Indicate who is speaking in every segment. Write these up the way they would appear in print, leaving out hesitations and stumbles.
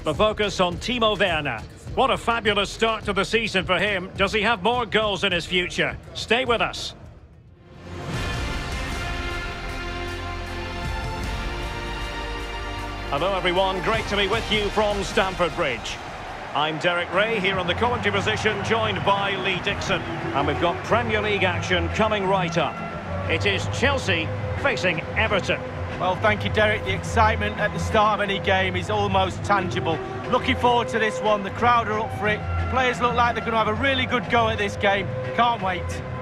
Speaker 1: The focus on Timo Werner. What a fabulous start to the season for him. Does he have more goals in his future? Stay with us. Hello everyone, great to be with you from Stamford Bridge. I'm Derek Ray here on the commentary position, joined by Lee Dixon. And we've got Premier League action coming right up. It is Chelsea facing Everton.
Speaker 2: Well, thank you, Derek. The excitement at the start of any game is almost tangible. Looking forward to this one. The crowd are up for it. Players look like they're going to have a really good go at this game. Can't wait.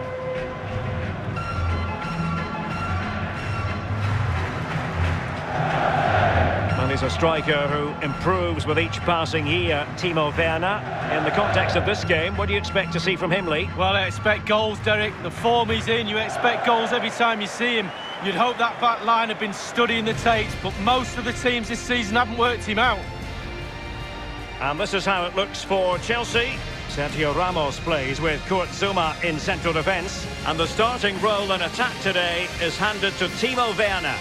Speaker 1: And he's a striker who improves with each passing year, Timo Werner. In the context of this game, what do you expect to see from him, Lee?
Speaker 2: Well, I expect goals, Derek. The form he's in, you expect goals every time you see him. You'd hope that back line had been studying the tapes, but most of the teams this season haven't worked him out.
Speaker 1: And this is how it looks for Chelsea. Sergio Ramos plays with Kurt Zouma in central defence. And the starting role in attack today is handed to Timo Werner.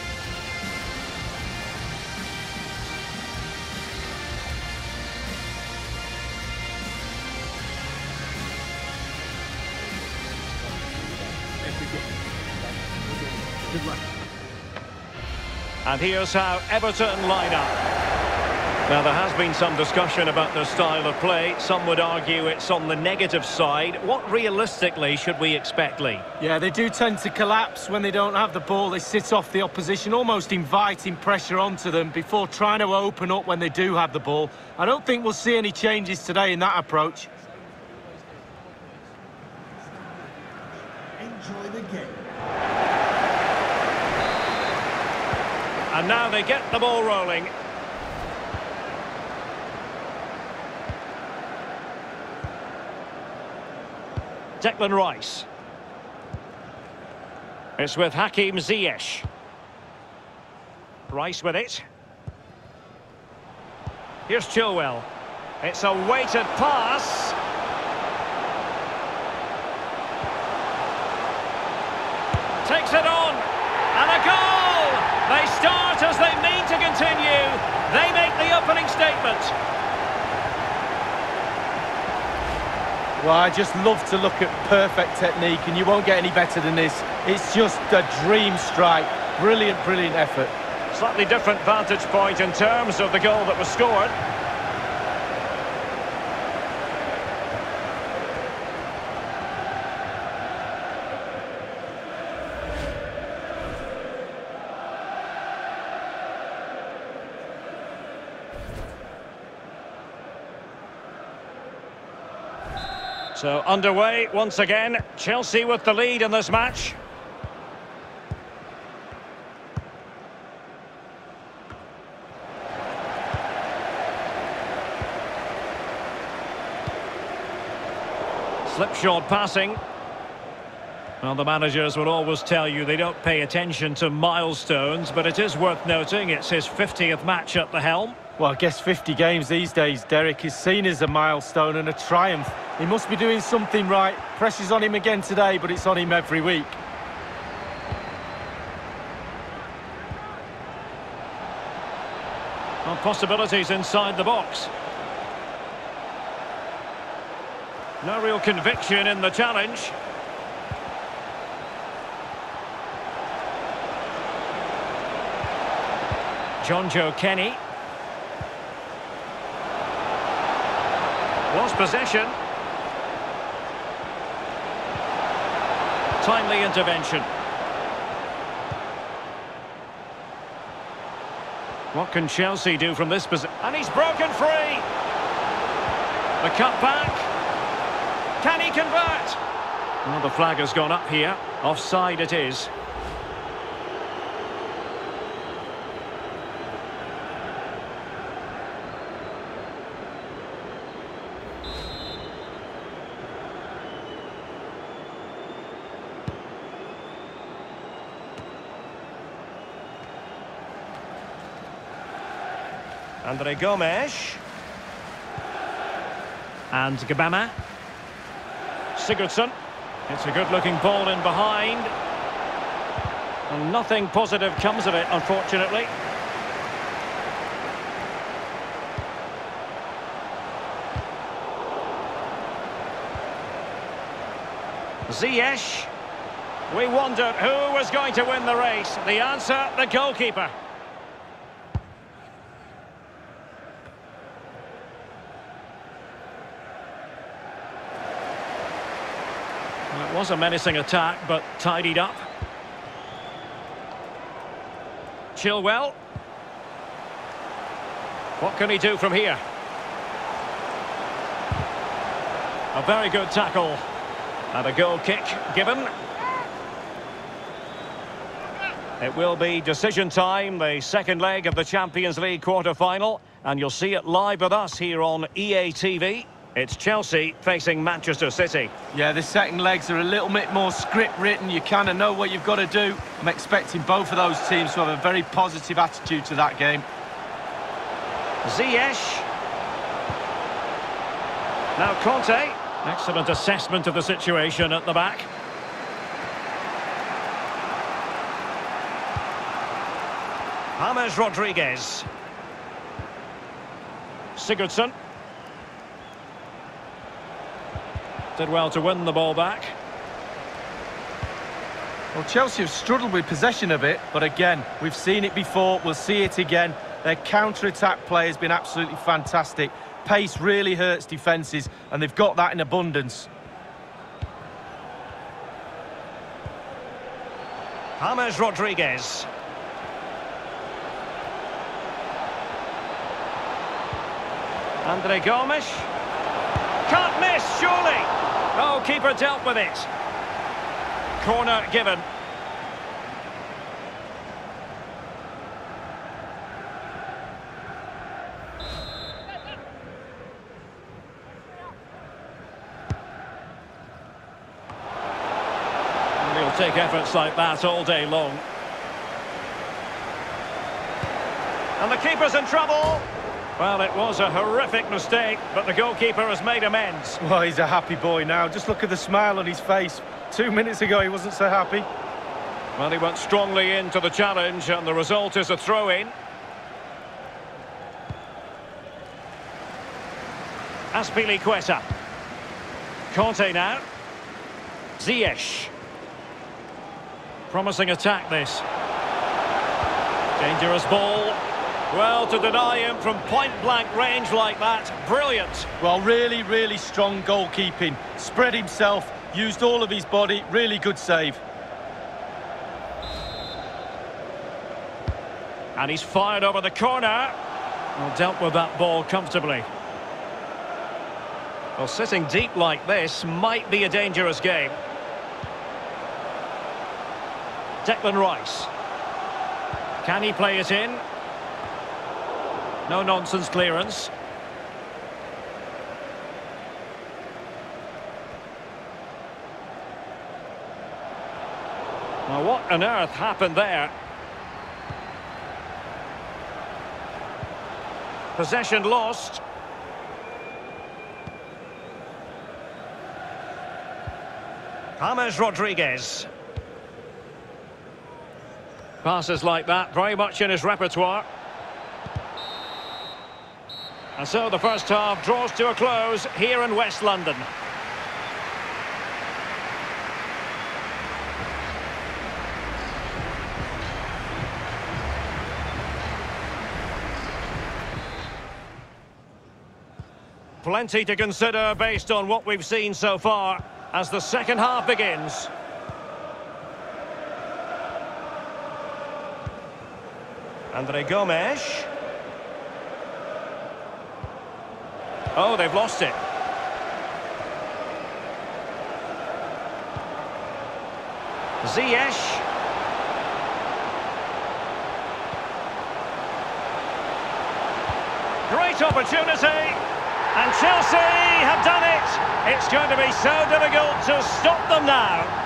Speaker 1: And here's how Everton line up. Now, there has been some discussion about their style of play. Some would argue it's on the negative side. What realistically should we expect, Lee?
Speaker 2: Yeah, they do tend to collapse when they don't have the ball. They sit off the opposition, almost inviting pressure onto them before trying to open up when they do have the ball. I don't think we'll see any changes today in that approach.
Speaker 3: Enjoy the game.
Speaker 1: And now they get the ball rolling. Declan Rice. It's with Hakim Ziyech. Rice with it. Here's Chilwell. It's a weighted pass. Takes it on. And a goal! They start as they mean to continue. They make the opening statement.
Speaker 2: Well, I just love to look at perfect technique, and you won't get any better than this. It's just a dream strike. Brilliant, brilliant effort.
Speaker 1: Slightly different vantage point in terms of the goal that was scored. So underway once again, Chelsea with the lead in this match. Slipshod passing. Well, the managers will always tell you they don't pay attention to milestones, but it is worth noting it's his 50th match at the helm.
Speaker 2: Well, I guess 50 games these days, Derek, is seen as a milestone and a triumph. He must be doing something right. Pressure's on him again today, but it's on him every week.
Speaker 1: Well, possibilities inside the box. No real conviction in the challenge. Jonjoe Kenny. Lost possession. Timely intervention. What can Chelsea do from this position? And he's broken free. The cut back. Can he convert? Well, the flag has gone up here. Offside it is. Andre Gomes. And Gabama. Sigurdsson. It's a good-looking ball in behind. And nothing positive comes of it, unfortunately. Ziyech. We wondered who was going to win the race. The answer, the goalkeeper. Well, it was a menacing attack, but tidied up. Chilwell. What can he do from here? A very good tackle. And a goal kick given. It will be decision time, the second leg of the Champions League quarter-final. And you'll see it live with us here on EA TV. It's Chelsea facing Manchester City.
Speaker 2: Yeah, the second legs are a little bit more script-written. You kind of know what you've got to do. I'm expecting both of those teams to have a very positive attitude to that game.
Speaker 1: Ziyech. Now Conte. Excellent assessment of the situation at the back. James Rodriguez. Sigurdsson. Did well to win the ball back.
Speaker 2: Well, Chelsea have struggled with possession a bit, but again, we've seen it before, we'll see it again. Their counter-attack play has been absolutely fantastic. Pace really hurts defences, and they've got that in abundance.
Speaker 1: James Rodriguez. Andre Gomes. Can't miss, surely. Oh, keeper dealt with it. Corner given. And he'll take efforts like that all day long. And the keeper's in trouble. Well, it was a horrific mistake, but the goalkeeper has made amends.
Speaker 2: Well, he's a happy boy now. Just look at the smile on his face. 2 minutes ago, he wasn't so happy.
Speaker 1: Well, he went strongly into the challenge, and the result is a throw-in. Azpilicueta. Conte now. Ziyech. Promising attack, this. Dangerous ball. Well, to deny him from point-blank range like that, brilliant.
Speaker 2: Well, really, really strong goalkeeping. Spread himself, used all of his body, really good save.
Speaker 1: And he's fired over the corner. Well, dealt with that ball comfortably. Well, sitting deep like this might be a dangerous game. Declan Rice. Can he play it in? No-nonsense clearance. Now, what on earth happened there? Possession lost. James Rodriguez. Passes like that, very much in his repertoire. And so the first half draws to a close here in West London. Plenty to consider based on what we've seen so far as the second half begins. Andre Gomes. Oh, they've lost it. Ziyech. Great opportunity. And Chelsea have done it. It's going to be so difficult to stop them now.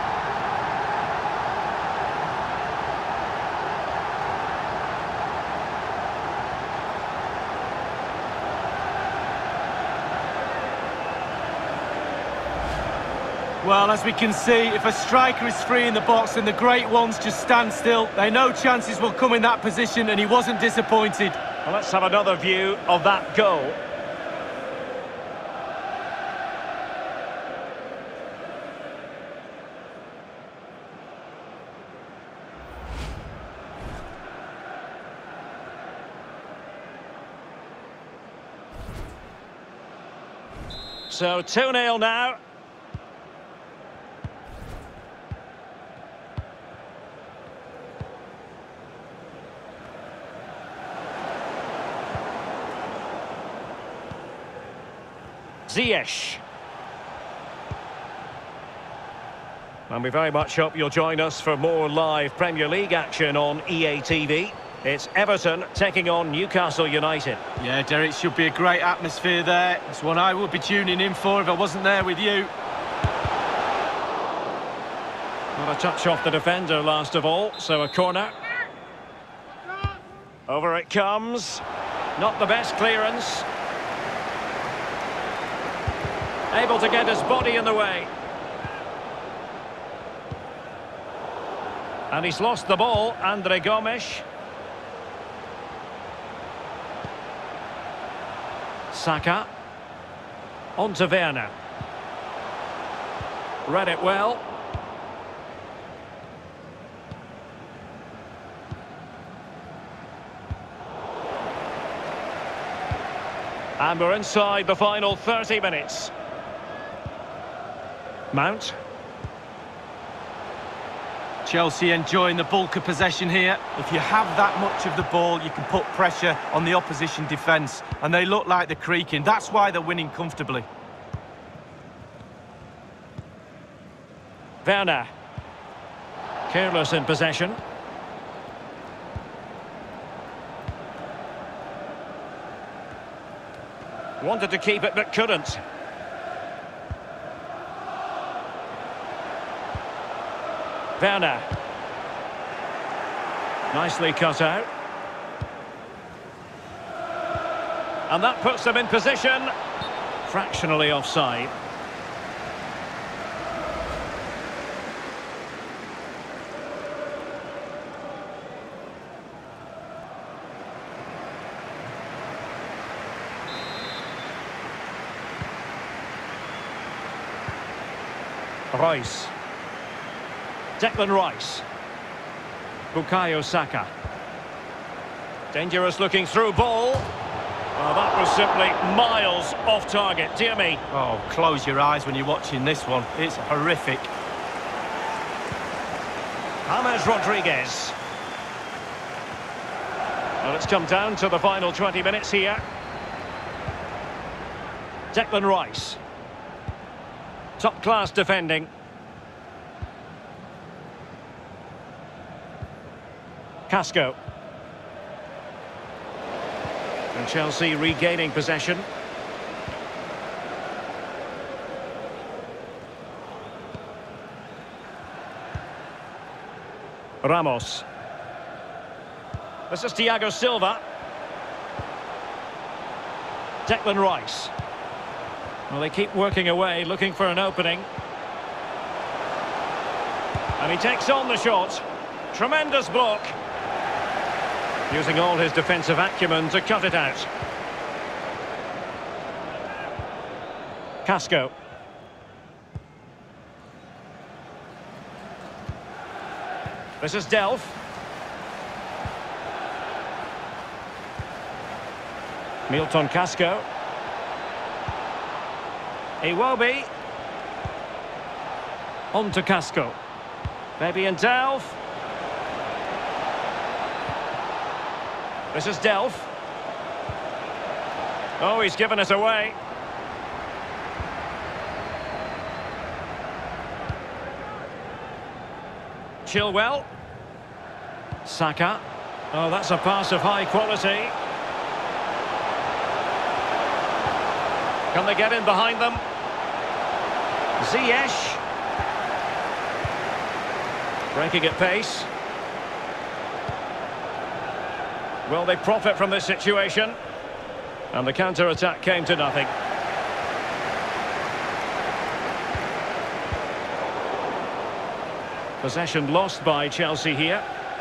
Speaker 2: Well, as we can see, if a striker is free in the box, then the great ones just stand still. They know chances will come in that position, and he wasn't disappointed.
Speaker 1: Well, let's have another view of that goal. So 2-0 now. Ziyech. And we very much hope you'll join us for more live Premier League action on EA TV. It's Everton taking on Newcastle United.
Speaker 2: Yeah, Derek, should be a great atmosphere there. It's one I would be tuning in for if I wasn't there with you.
Speaker 1: Not a touch off the defender last of all, so a corner. Over it comes. Not the best clearance. Able to get his body in the way. And he's lost the ball, Andre Gomes. Saka. On to Werner. Read it well. And we're inside the final 30 minutes. Mount.
Speaker 2: Chelsea enjoying the bulk of possession here. If you have that much of the ball, you can put pressure on the opposition defence. And they look like they're creaking. That's why they're winning comfortably.
Speaker 1: Werner. Careless in possession. Wanted to keep it but couldn't. Werner. Nicely cut out. And that puts them in position. Fractionally offside. Rice. Declan Rice. Bukayo Saka. Dangerous looking through ball. Oh, that was simply miles off target. Dear me.
Speaker 2: Oh, close your eyes when you're watching this one. It's horrific.
Speaker 1: James Rodriguez. Well, it's come down to the final 20 minutes here. Declan Rice. Top-class defending. Casco. And Chelsea regaining possession. Ramos. This is Thiago Silva. Declan Rice. Well, they keep working away, looking for an opening. And he takes on the shot. Tremendous block. Using all his defensive acumen to cut it out. Casco. This is Delph. Milton Casco. Iwobi. On to Casco. Maybe in Delph. This is Delph. Oh, he's given it away. Chilwell. Saka. Oh, that's a pass of high quality. Can they get in behind them? Ziyech. Breaking at pace. Will they profit from this situation? And the counter-attack came to nothing. Possession lost by Chelsea here.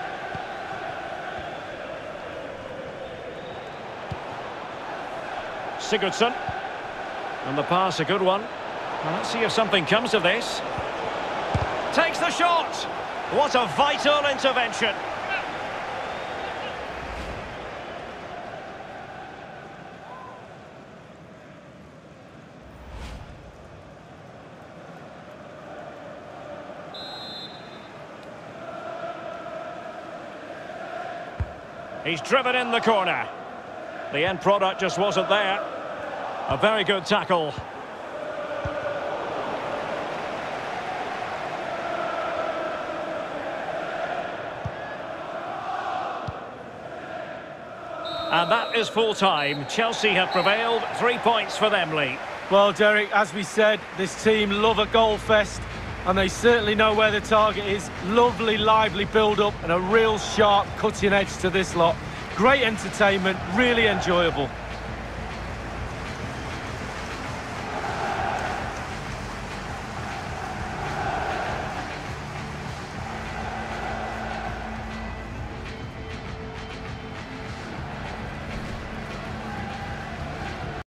Speaker 1: Sigurdsson. And the pass, a good one. Well, let's see if something comes of this. Takes the shot! What a vital intervention! He's driven in the corner. The end product just wasn't there. A very good tackle. And that is full-time. Chelsea have prevailed. 3 points for them, Lee.
Speaker 2: Well, Derek, as we said, this team love a goal fest, and they certainly know where the target is. Lovely, lively build-up and a real sharp cutting edge to this lot. Great entertainment, really enjoyable.